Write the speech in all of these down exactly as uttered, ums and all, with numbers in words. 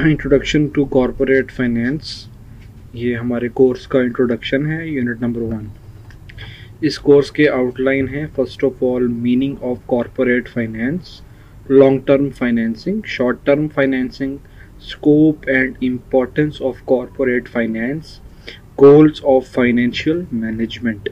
Introduction to corporate finance, ये हमारे course का इंट्रोडक्शन है, यूनिट नंबर वन। इस कोर्स के आउटलाइन है, first of all meaning of corporate finance, long term financing, short term financing, scope and importance of corporate finance, goals of financial management.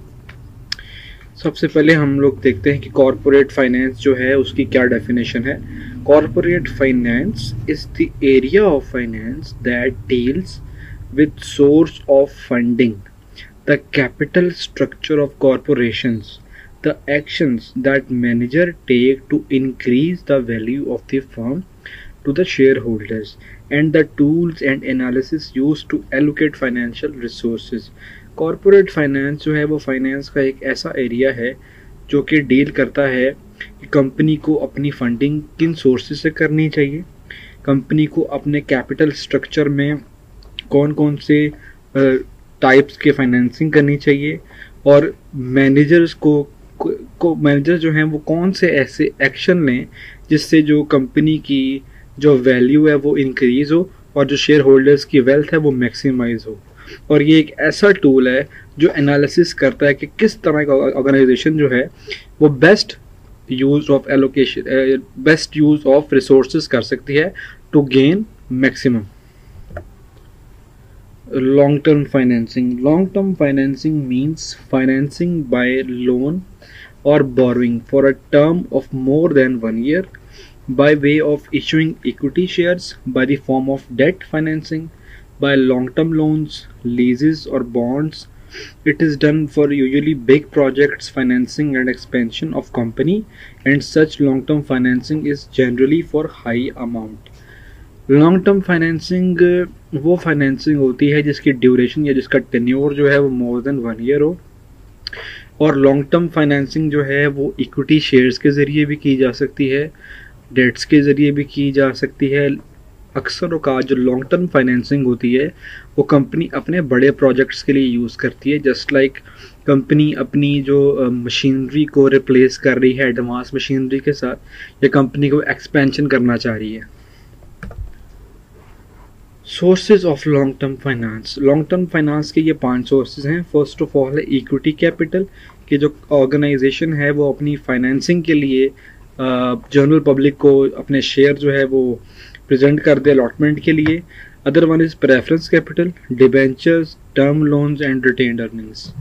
सबसे पहले हम लोग देखते हैं कि कॉरपोरेट फाइनेंस जो है उसकी क्या डेफिनेशन है। Corporate finance is the area of finance that deals with source of funding, the capital structure of corporations, the actions that manager take to increase the value of the firm to the shareholders, and the tools and analysis used to allocate financial resources। Corporate finance जो है वो finance का एक ऐसा area है जो कि deal करता है कि कंपनी को अपनी फंडिंग किन सोर्सेज से करनी चाहिए, कंपनी को अपने कैपिटल स्ट्रक्चर में कौन कौन से टाइप्स के फाइनेंसिंग करनी चाहिए, और मैनेजर्स को को मैनेजर जो हैं वो कौन से ऐसे एक्शन लें जिससे जो कंपनी की जो वैल्यू है वो इंक्रीज हो और जो शेयर होल्डर्स की वेल्थ है वो मैक्सिमाइज हो। और ये एक ऐसा टूल है जो एनालिसिस करता है कि किस तरह का ऑर्गेनाइजेशन जो है वो best use of allocation best use of resources कर सकती है to gain maximum. Long term financing, long term financing means financing by loan or borrowing for a term of more than one year by way of issuing equity shares, by the form of debt financing, by long-term loans, leases or bonds. It is done for usually big projects, financing and expansion of company, and such long-term financing is generally for high amount. Long term financing वो financing होती है जिसकी duration या जिसका tenure जो है वो more than one year हो, और लॉन्ग टर्म फाइनेंसिंग जो है वो इक्विटी शेयर्स के ज़रिए भी की जा सकती है, डेट्स के ज़रिए भी की जा सकती है। अक्सर औकात जो लॉन्ग टर्म फाइनेंसिंग होती है वो कंपनी अपने बड़े प्रोजेक्ट्स के लिए यूज़ करती है, जस्ट लाइक कंपनी अपनी जो मशीनरी को रिप्लेस कर रही है एडवांस मशीनरी के साथ, या कंपनी को एक्सपेंशन करना चाह रही है। Sources of long term finance, long term finance के ये पांच सोर्सेज हैं। फर्स्ट ऑफ ऑल है इक्विटी कैपिटल, कि जो ऑर्गेनाइजेशन है वो अपनी फाइनेंसिंग के लिए जनरल पब्लिक को अपने शेयर जो है वो प्रेजेंट कर दे अलॉटमेंट के लिए। Other one is preference capital, debentures, term loans and retained earnings.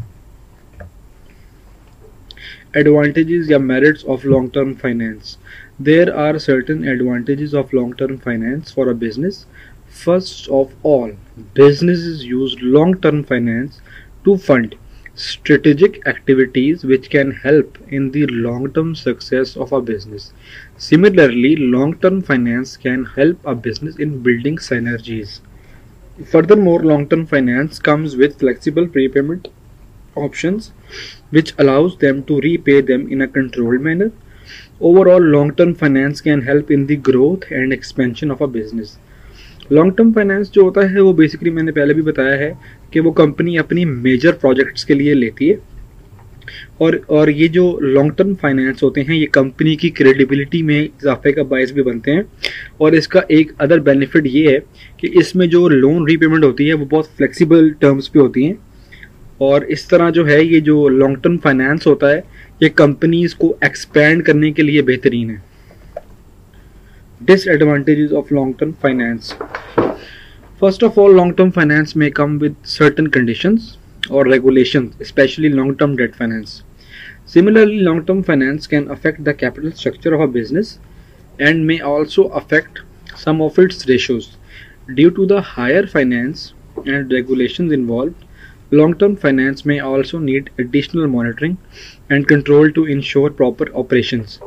Advantages या merits of long term finance, there are certain advantages of long term finance for a business. First of all, businesses use long-term finance to fund strategic activities which can help in the long-term success of a business. Similarly, long-term finance can help a business in building synergies. Furthermore, long-term finance comes with flexible prepayment options which allows them to repay them in a controlled manner. Overall, long-term finance can help in the growth and expansion of a business. Long term finance जो होता है वो basically मैंने पहले भी बताया है कि वो कंपनी अपनी मेजर प्रोजेक्ट्स के लिए लेती है, और और ये जो लॉन्ग टर्म फाइनेंस होते हैं ये कंपनी की क्रेडिबिलिटी में इजाफे का बायस भी बनते हैं। और इसका एक अदर बेनिफिट ये है कि इसमें जो लोन रीपेमेंट होती है वो बहुत फ्लेक्सिबल टर्म्स पे होती हैं, और इस तरह जो है ये जो लॉन्ग टर्म फाइनेंस होता है ये कंपनीज को एक्सपैंड करने के लिए बेहतरीन है। Disadvantages of long-term finance. First of all, long-term finance may come with certain conditions or regulations, especially long-term debt finance. Similarly, long-term finance can affect the capital structure of a business and may also affect some of its ratios. Due to the higher finance and regulations involved, long-term finance may also need additional monitoring and control to ensure proper operations.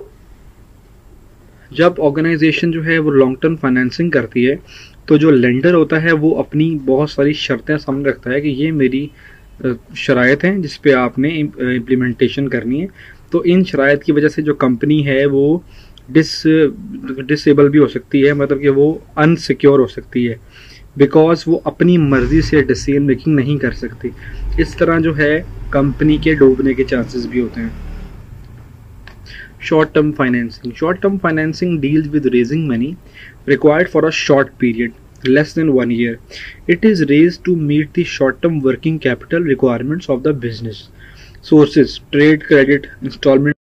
जब organisation जो है वो long term financing करती है तो जो lender होता है वो अपनी बहुत सारी शर्तें सामने रखता है कि ये मेरी शराइत हैं जिस पे आपने इम्प्लीमेंटेशन करनी है। तो इन शराइत की वजह से जो कंपनी है वो डिस डिसेबल भी हो सकती है, मतलब कि वो अनसिक्योर हो सकती है, बिकॉज वो अपनी मर्जी से डिसीजन मेकिंग नहीं कर सकती। इस तरह जो है कंपनी के डूबने के चांसेस भी होते हैं। Short term financing. Short term financing deals with raising money required for a short period, less than one year. It is raised to meet the short term working capital requirements of the business. Sources: trade credit, installment